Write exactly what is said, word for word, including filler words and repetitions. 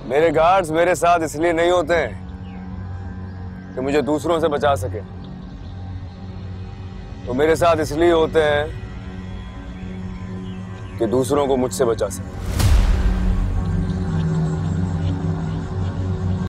मेरे गार्ड्स मेरे साथ इसलिए नहीं होते हैं कि मुझे दूसरों से बचा सके, वो मेरे साथ इसलिए होते हैं कि दूसरों को मुझसे बचा सके।